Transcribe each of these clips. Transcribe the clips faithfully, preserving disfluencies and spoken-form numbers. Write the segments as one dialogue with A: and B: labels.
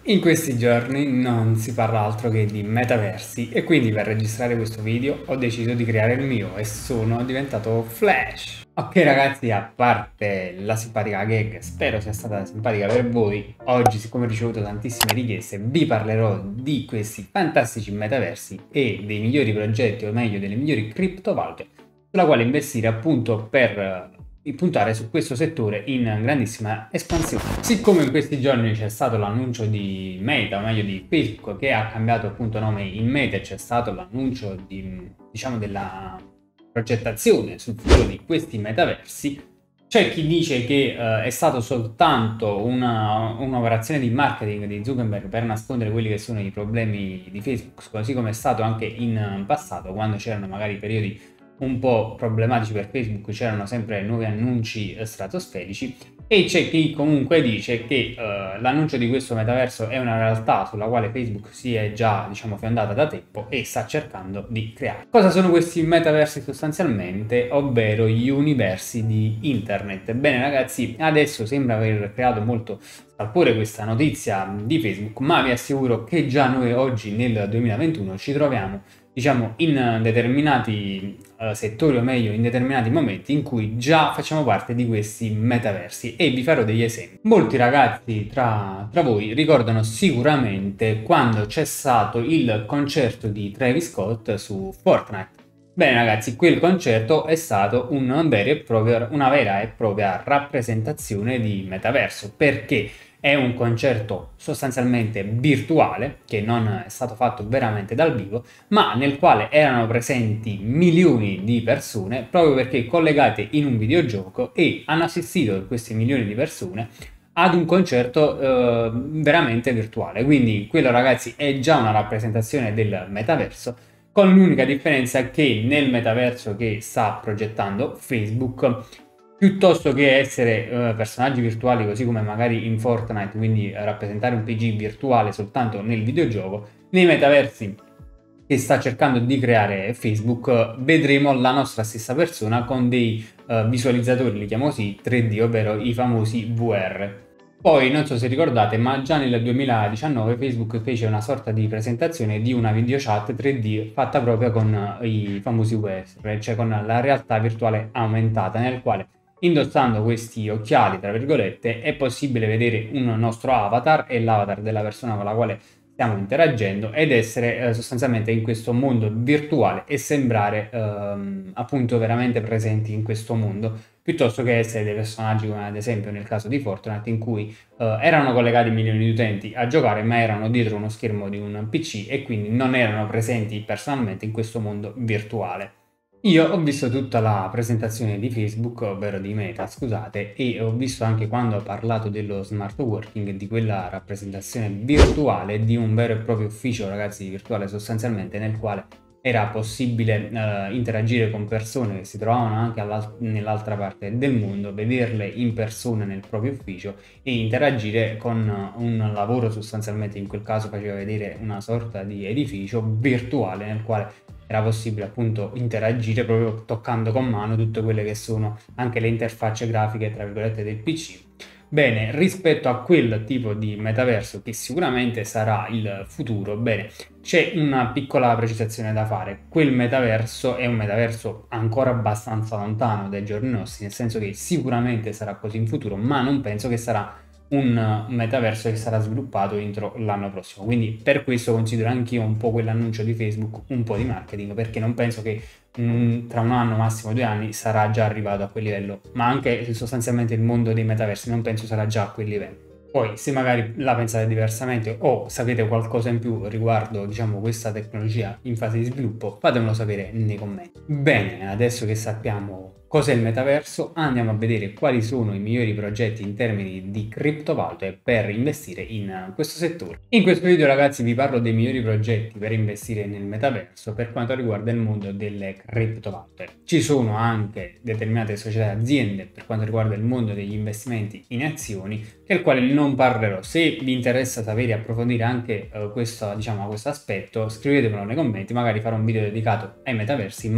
A: In questi giorni non si parla altro che di metaversi e quindi per registrare questo video ho deciso di creare il mio e sono diventato Flash. Ok ragazzi, a parte la simpatica gag, spero sia stata simpatica per voi, oggi siccome ho ricevuto tantissime richieste vi parlerò di questi fantastici metaversi e dei migliori progetti o meglio delle migliori criptovalute sulla quale investire appunto per di puntare su questo settore in grandissima espansione. Siccome in questi giorni c'è stato l'annuncio di Meta, o meglio di Facebook, che ha cambiato appunto nome in Meta, c'è stato l'annuncio di, diciamo, della progettazione sul futuro di questi metaversi, c'è chi dice che uh, è stato soltanto una, un'operazione di marketing di Zuckerberg per nascondere quelli che sono i problemi di Facebook, così come è stato anche in passato, quando c'erano magari periodi un po' problematici per Facebook, c'erano sempre nuovi annunci stratosferici, e c'è chi comunque dice che uh, l'annuncio di questo metaverso è una realtà sulla quale Facebook si è già, diciamo, fondata da tempo e sta cercando di creare. Cosa sono questi metaversi sostanzialmente? Ovvero gli universi di internet. Bene ragazzi, adesso sembra aver creato molto scalpore questa notizia di Facebook, ma vi assicuro che già noi oggi nel duemilaventuno ci troviamo, diciamo, in determinati uh, settori, o meglio in determinati momenti in cui già facciamo parte di questi metaversi, e vi farò degli esempi. Molti ragazzi tra, tra voi ricordano sicuramente quando c'è stato il concerto di Travis Scott su Fortnite. Bene ragazzi, quel concerto è stato un vero e proprio, una vera e propria rappresentazione di metaverso, perché è un concerto sostanzialmente virtuale, che non è stato fatto veramente dal vivo, ma nel quale erano presenti milioni di persone, proprio perché collegate in un videogioco, e hanno assistito questi milioni di persone ad un concerto eh, veramente virtuale. Quindi quello ragazzi è già una rappresentazione del metaverso, con l'unica differenza che nel metaverso che sta progettando Facebook, piuttosto che essere uh, personaggi virtuali così come magari in Fortnite, quindi rappresentare un P G virtuale soltanto nel videogioco, nei metaversi che sta cercando di creare Facebook uh, vedremo la nostra stessa persona con dei uh, visualizzatori, li chiamo così, tre D, ovvero i famosi V R. Poi non so se ricordate, ma già nel duemiladiciannove Facebook fece una sorta di presentazione di una videochat tre D fatta proprio con uh, i famosi V R, cioè con la realtà virtuale aumentata, nel quale indossando questi occhiali, tra virgolette, è possibile vedere un nostro avatar e l'avatar della persona con la quale stiamo interagendo, ed essere eh, sostanzialmente in questo mondo virtuale e sembrare ehm, appunto veramente presenti in questo mondo, piuttosto che essere dei personaggi come ad esempio nel caso di Fortnite, in cui eh, erano collegati milioni di utenti a giocare, ma erano dietro uno schermo di un P C e quindi non erano presenti personalmente in questo mondo virtuale. Io ho visto tutta la presentazione di Facebook, ovvero di Meta, scusate, e ho visto anche quando ha parlato dello smart working, di quella rappresentazione virtuale di un vero e proprio ufficio, ragazzi, virtuale sostanzialmente, nel quale era possibile eh, interagire con persone che si trovavano anche nell'altra parte del mondo, vederle in persona nel proprio ufficio e interagire con un lavoro. Sostanzialmente in quel caso faceva vedere una sorta di edificio virtuale nel quale era possibile appunto interagire proprio toccando con mano tutte quelle che sono anche le interfacce grafiche, tra virgolette, del P C. Bene, rispetto a quel tipo di metaverso che sicuramente sarà il futuro, bene, c'è una piccola precisazione da fare. Quel metaverso è un metaverso ancora abbastanza lontano dai giorni nostri, nel senso che sicuramente sarà così in futuro, ma non penso che sarà un metaverso che sarà sviluppato entro l'anno prossimo. Quindi per questo considero anch'io un po' quell'annuncio di Facebook un po' di marketing, perché non penso che mh, tra un anno, massimo due anni, sarà già arrivato a quel livello, ma anche sostanzialmente il mondo dei metaversi non penso sarà già a quel livello. Poi, se magari la pensate diversamente o sapete qualcosa in più riguardo, diciamo, questa tecnologia in fase di sviluppo, fatemelo sapere nei commenti. Bene, adesso che sappiamo cos'è il metaverso, andiamo a vedere quali sono i migliori progetti in termini di criptovalute per investire in questo settore. In questo video ragazzi vi parlo dei migliori progetti per investire nel metaverso per quanto riguarda il mondo delle criptovalute. Ci sono anche determinate società e aziende per quanto riguarda il mondo degli investimenti in azioni, del quale non parlerò. Se vi interessa sapere e approfondire anche uh, questo, diciamo, questo aspetto, scrivetemelo nei commenti, magari farò un video dedicato ai metaversi, ma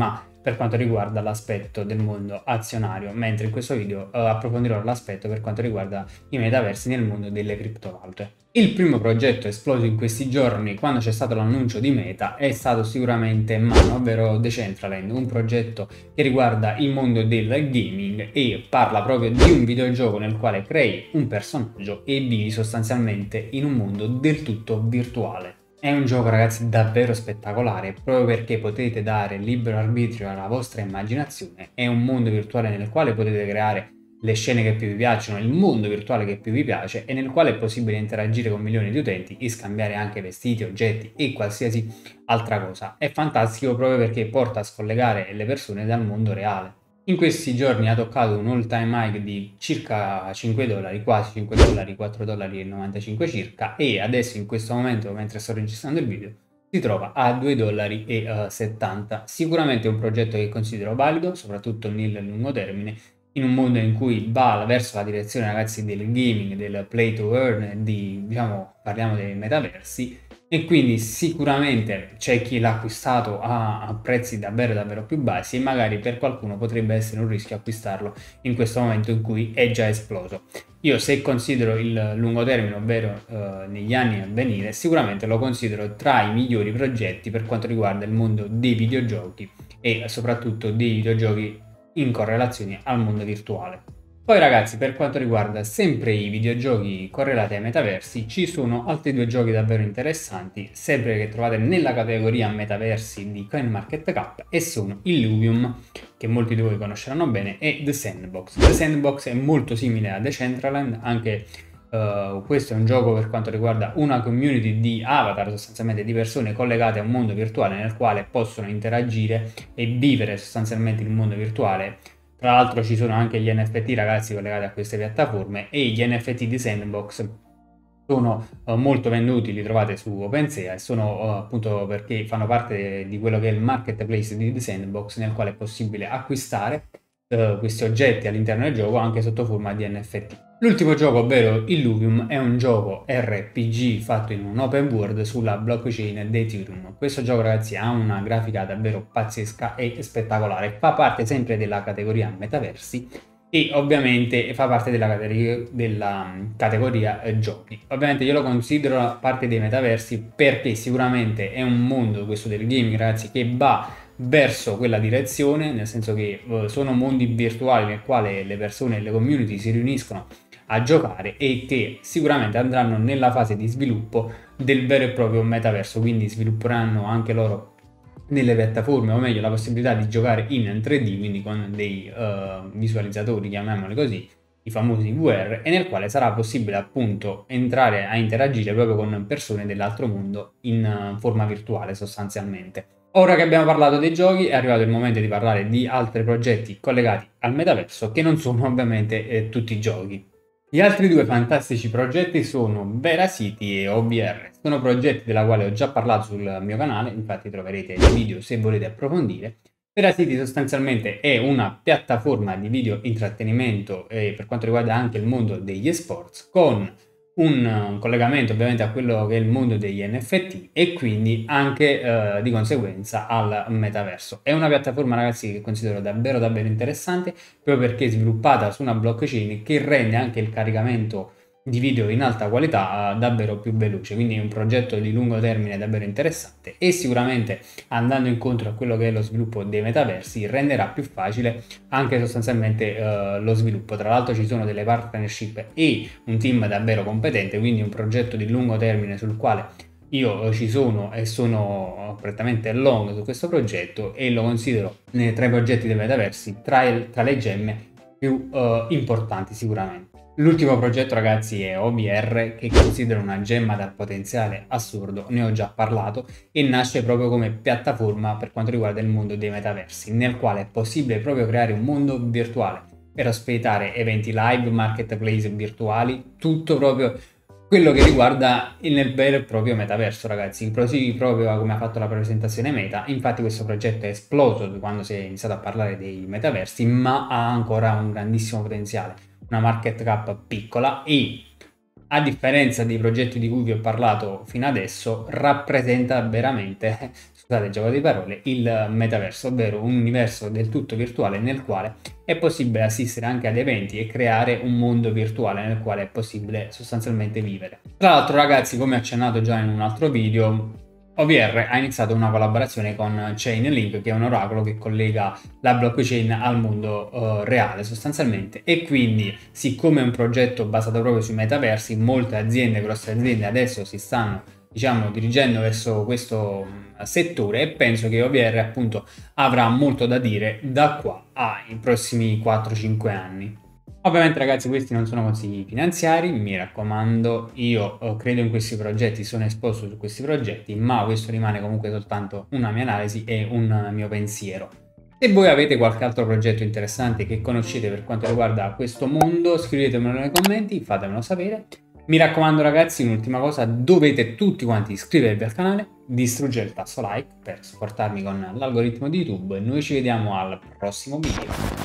A: per quanto riguarda l'aspetto del mondo azionario, mentre in questo video eh, approfondirò l'aspetto per quanto riguarda i metaversi nel mondo delle criptovalute. Il primo progetto esploso in questi giorni, quando c'è stato l'annuncio di Meta, è stato sicuramente Mano, ovvero Decentraland, un progetto che riguarda il mondo del gaming e parla proprio di un videogioco nel quale crei un personaggio e vivi sostanzialmente in un mondo del tutto virtuale. È un gioco, ragazzi, davvero spettacolare, proprio perché potete dare libero arbitrio alla vostra immaginazione. È un mondo virtuale nel quale potete creare le scene che più vi piacciono, il mondo virtuale che più vi piace e nel quale è possibile interagire con milioni di utenti e scambiare anche vestiti, oggetti e qualsiasi altra cosa. È fantastico proprio perché porta a scollegare le persone dal mondo reale. In questi giorni ha toccato un all time high di circa cinque dollari, quasi cinque dollari, quattro dollari e novantacinque circa, e adesso in questo momento, mentre sto registrando il video, si trova a due dollari e settanta. Sicuramente è un progetto che considero valido, soprattutto nel lungo termine, in un mondo in cui va verso la direzione, ragazzi, del gaming, del play to earn, di, diciamo, parliamo dei metaversi, e quindi sicuramente c'è chi l'ha acquistato a, a prezzi davvero davvero più bassi e magari per qualcuno potrebbe essere un rischio acquistarlo in questo momento in cui è già esploso. Io, se considero il lungo termine, ovvero eh, negli anni a venire, sicuramente lo considero tra i migliori progetti per quanto riguarda il mondo dei videogiochi e soprattutto dei videogiochi in correlazione al mondo virtuale. Poi, ragazzi, per quanto riguarda sempre i videogiochi correlati ai metaversi, ci sono altri due giochi davvero interessanti, sempre che trovate nella categoria metaversi di CoinMarketCap, e sono Illuvium, che molti di voi conosceranno bene, e The Sandbox. The Sandbox è molto simile a Decentraland, anche Uh, questo è un gioco per quanto riguarda una community di avatar, sostanzialmente di persone collegate a un mondo virtuale nel quale possono interagire e vivere sostanzialmente il mondo virtuale. Tra l'altro ci sono anche gli N F T, ragazzi, collegati a queste piattaforme, e gli N F T di Sandbox sono uh, molto venduti, li trovate su OpenSea e sono uh, appunto perché fanno parte di quello che è il marketplace di The Sandbox, nel quale è possibile acquistare uh, questi oggetti all'interno del gioco anche sotto forma di N F T. L'ultimo gioco, ovvero Illuvium, è un gioco R P G fatto in un open world sulla blockchain di Ethereum. Questo gioco, ragazzi, ha una grafica davvero pazzesca e spettacolare, fa parte sempre della categoria metaversi e ovviamente fa parte della categoria, della categoria eh, giochi. Ovviamente io lo considero parte dei metaversi perché sicuramente è un mondo, questo del gaming, ragazzi, che va verso quella direzione, nel senso che uh, sono mondi virtuali nel quale le persone e le community si riuniscono a giocare e che sicuramente andranno nella fase di sviluppo del vero e proprio metaverso, quindi svilupperanno anche loro nelle piattaforme, o meglio la possibilità di giocare in tre D, quindi con dei uh, visualizzatori, chiamiamoli così, i famosi V R, e nel quale sarà possibile appunto entrare a interagire proprio con persone dell'altro mondo in uh, forma virtuale sostanzialmente. Ora che abbiamo parlato dei giochi è arrivato il momento di parlare di altri progetti collegati al metaverso, che non sono ovviamente eh, tutti giochi. Gli altri due fantastici progetti sono Veracity e O B R. Sono progetti della quale ho già parlato sul mio canale, infatti troverete il video se volete approfondire. Veracity sostanzialmente è una piattaforma di video intrattenimento eh, per quanto riguarda anche il mondo degli esports, con un collegamento ovviamente a quello che è il mondo degli N F T e quindi anche eh, di conseguenza al metaverso. È una piattaforma, ragazzi, che considero davvero davvero interessante, proprio perché è sviluppata su una blockchain che rende anche il caricamento di video in alta qualità davvero più veloce, quindi è un progetto di lungo termine davvero interessante e sicuramente, andando incontro a quello che è lo sviluppo dei metaversi, renderà più facile anche sostanzialmente uh, lo sviluppo. Tra l'altro ci sono delle partnership e un team davvero competente, quindi un progetto di lungo termine sul quale io ci sono e sono prettamente long su questo progetto e lo considero tra i progetti dei metaversi tra, il, tra le gemme più uh, importanti sicuramente. L'ultimo progetto, ragazzi, è O B R, che considero una gemma dal potenziale assurdo, ne ho già parlato, e nasce proprio come piattaforma per quanto riguarda il mondo dei metaversi, nel quale è possibile proprio creare un mondo virtuale per ospitare eventi live, marketplace virtuali, tutto proprio quello che riguarda il vero e proprio metaverso, ragazzi, così proprio come ha fatto la presentazione Meta. Infatti questo progetto è esploso quando si è iniziato a parlare dei metaversi, ma ha ancora un grandissimo potenziale, una market cap piccola e, a differenza dei progetti di cui vi ho parlato fino adesso, rappresenta veramente, scusate il gioco di parole, il metaverso, ovvero un universo del tutto virtuale nel quale è possibile assistere anche ad eventi e creare un mondo virtuale nel quale è possibile sostanzialmente vivere. Tra l'altro ragazzi, come accennato già in un altro video, O V R ha iniziato una collaborazione con Chainlink, che è un oracolo che collega la blockchain al mondo uh, reale sostanzialmente, e quindi, siccome è un progetto basato proprio sui metaversi, molte aziende, grosse aziende adesso si stanno, diciamo, dirigendo verso questo settore, e penso che O V R appunto avrà molto da dire da qua ai prossimi quattro cinque anni. Ovviamente ragazzi, questi non sono consigli finanziari, mi raccomando, io eh, credo in questi progetti, sono esposto su questi progetti, ma questo rimane comunque soltanto una mia analisi e un mio pensiero. Se voi avete qualche altro progetto interessante che conoscete per quanto riguarda questo mondo, scrivetemelo nei commenti, fatemelo sapere. Mi raccomando ragazzi, un'ultima cosa, dovete tutti quanti iscrivervi al canale, distruggere il tasto like per supportarmi con l'algoritmo di YouTube e noi ci vediamo al prossimo video.